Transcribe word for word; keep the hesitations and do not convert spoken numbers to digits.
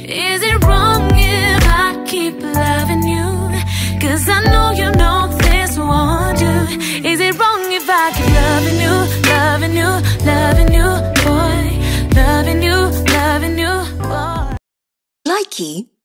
Is it wrong if I keep loving you? Cause I know you know this won't do. Is it wrong if I keep loving you, loving you, loving you, boy? Loving you, loving you, boy. Likey